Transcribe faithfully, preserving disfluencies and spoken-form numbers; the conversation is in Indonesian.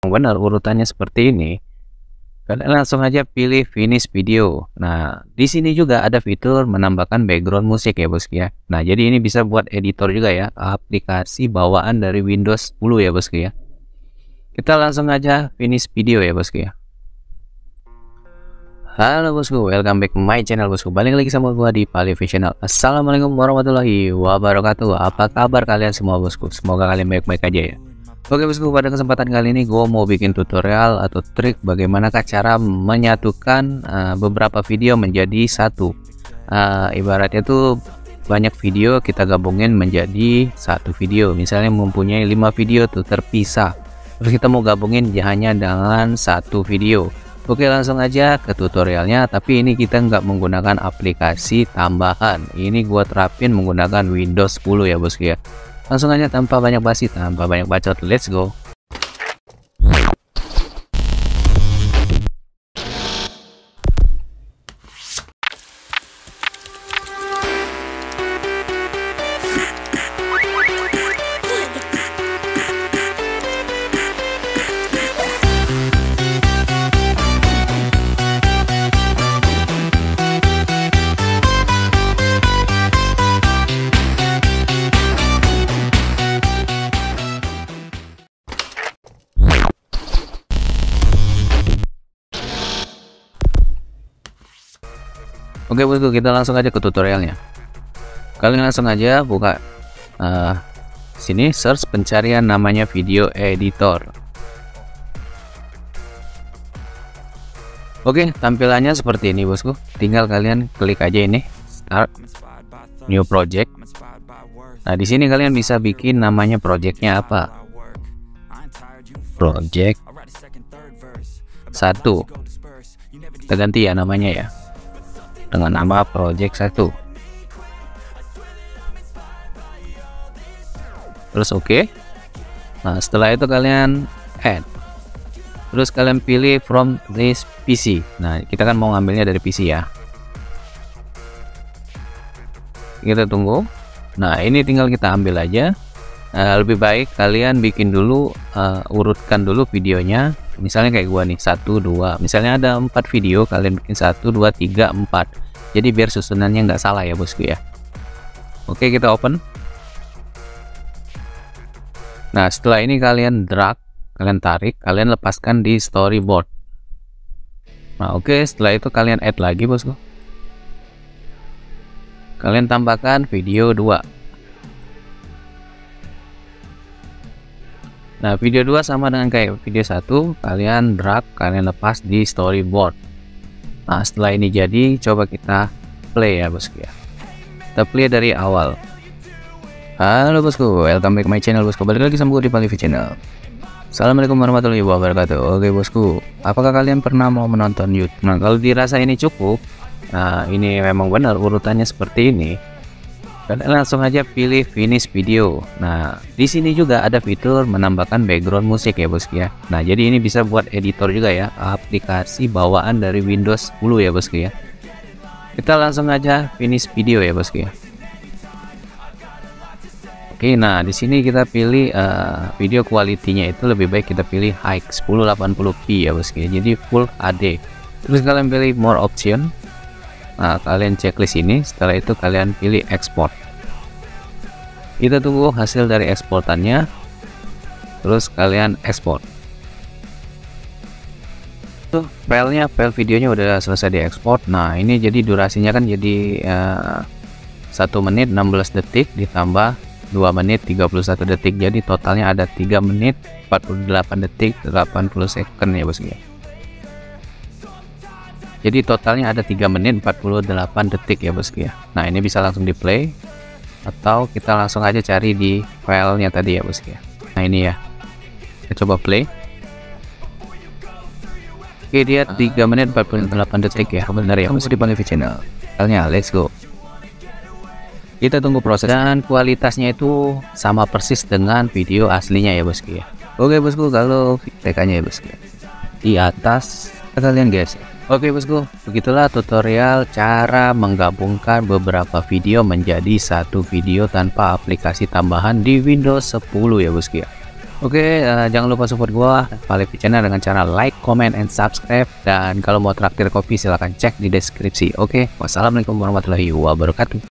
benar urutannya seperti ini, kalian langsung aja pilih finish video. Nah, di sini juga ada fitur menambahkan background musik ya bosku ya. Nah, jadi ini bisa buat editor juga ya, aplikasi bawaan dari Windows sepuluh ya bosku ya. Kita langsung aja finish video ya bosku ya. Halo bosku, welcome back to my channel bosku. Balik lagi sama gua di Palivi Channel. Assalamualaikum warahmatullahi wabarakatuh. Apa kabar kalian semua bosku? Semoga kalian baik-baik aja ya. Oke bosku, pada kesempatan kali ini gue mau bikin tutorial atau trik bagaimana cara menyatukan uh, beberapa video menjadi satu. Uh, ibaratnya tuh banyak video kita gabungin menjadi satu video. Misalnya mempunyai lima video tuh terpisah, terus kita mau gabungin hanya dengan satu video. Oke, langsung aja ke tutorialnya. Tapi ini kita nggak menggunakan aplikasi tambahan. Ini gue terapin menggunakan Windows sepuluh ya bosku ya. Langsung aja tanpa banyak basi, tanpa banyak bacot, let's go. Oke bosku, kita langsung aja ke tutorialnya. Kalian langsung aja buka uh, sini, search pencarian namanya video editor. Oke, tampilannya seperti ini bosku. Tinggal kalian klik aja ini, start new project. Nah, di sini kalian bisa bikin namanya projectnya apa. Project satu. Kita ganti ya namanya ya, dengan nama project satu. Terus oke okay. Nah, setelah itu kalian add, terus kalian pilih from this P C. Nah, kita kan mau ngambilnya dari P C ya. Kita tunggu. Nah, ini tinggal kita ambil aja. Uh, lebih baik kalian bikin dulu, uh, urutkan dulu videonya. Misalnya kayak gua nih, satu dua, misalnya ada empat video, kalian bikin satu dua tiga empat, jadi biar susunannya nggak salah ya bosku ya. Oke, kita open. Nah, setelah ini kalian drag, kalian tarik, kalian lepaskan di storyboard. Nah oke, setelah itu kalian add lagi bosku, kalian tambahkan video dua. Nah, video dua sama dengan kayak video satu, kalian drag, kalian lepas di storyboard. Nah, setelah ini jadi, coba kita play ya bosku ya. Kita play dari awal. Halo bosku, welcome back my channel bosku. Balik lagi sama gue di Palivi Channel. Assalamualaikum warahmatullahi wabarakatuh. Oke bosku, apakah kalian pernah mau menonton YouTube? Nah, kalau dirasa ini cukup, nah ini memang benar urutannya seperti ini, kalian langsung aja pilih finish video. Nah, di sini juga ada fitur menambahkan background musik ya bosku ya. Nah, jadi ini bisa buat editor juga ya, aplikasi bawaan dari Windows sepuluh ya bosku ya. Kita langsung aja finish video ya bosku ya. Oke, nah di sini kita pilih uh, video quality-nya itu lebih baik kita pilih high sepuluh delapan puluh p ya bosku ya. Jadi full H D. Terus kalian pilih more option. Nah, kalian checklist ini, setelah itu kalian pilih export. Kita tunggu hasil dari eksportannya, terus kalian export. Tuh, filenya, file videonya udah selesai diekspor. Nah, ini jadi durasinya kan jadi uh, satu menit enam belas detik ditambah dua menit tiga puluh satu detik. Jadi totalnya ada tiga menit empat puluh delapan detik delapan puluh second ya bosku ya. Jadi totalnya ada tiga menit empat puluh delapan detik ya bosku ya. Nah, ini bisa langsung di play atau kita langsung aja cari di filenya tadi ya bosku ya. Nah, ini ya, kita coba play. Oke, dia tiga menit empat puluh delapan detik ya, benar ya, masih di Palivi Channel. Filenya, let's go. Kita tunggu proses, dan kualitasnya itu sama persis dengan video aslinya ya bosku ya. Oke bosku, kalau T K-nya ya bosku ya, di atas kalian guys. Oke bosku, begitulah tutorial cara menggabungkan beberapa video menjadi satu video tanpa aplikasi tambahan di Windows sepuluh ya bosku ya. Oke, uh, jangan lupa support gua Palevi Channel dengan cara like, comment, and subscribe. Dan kalau mau traktir kopi silahkan cek di deskripsi. Oke, wassalamualaikum warahmatullahi wabarakatuh.